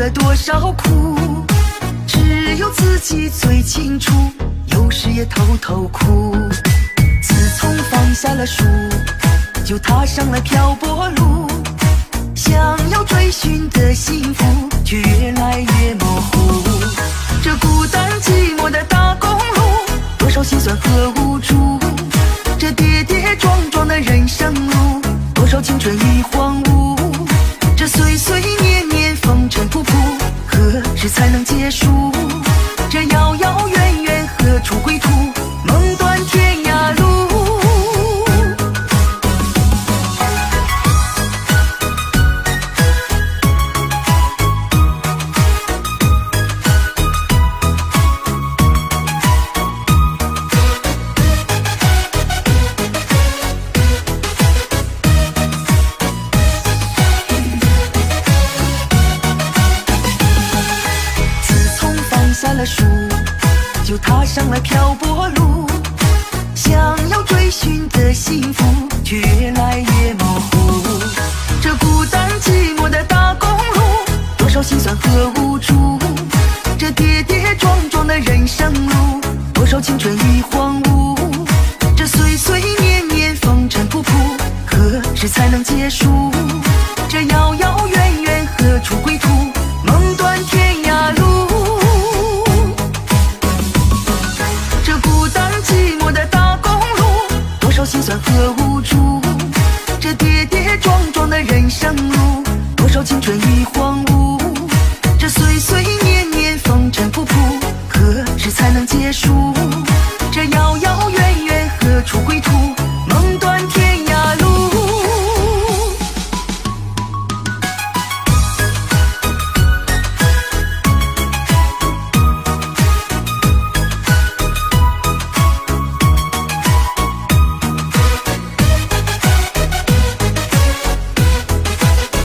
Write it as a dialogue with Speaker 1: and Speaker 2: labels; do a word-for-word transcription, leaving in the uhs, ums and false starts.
Speaker 1: 了多少苦，只有自己最清楚，有时也偷偷哭。自从放下了书，就踏上了漂泊路，想要追寻的幸福却越来越模糊。这孤单寂寞的大公路，多少心酸和无助，这跌跌撞撞的人生路，多少青春已荒芜。这岁岁年年风尘仆仆，何时才能结束？这遥遥远远何处归途？梦断天涯路。下了书，就踏上了漂泊路，想要追寻的幸福却越来越模糊。这孤单寂寞的大公路，多少心酸和无助，这跌跌撞撞的人生路，多少青春已荒芜。这岁岁年年风尘仆仆，何时才能结束？这遥遥远远何处归途？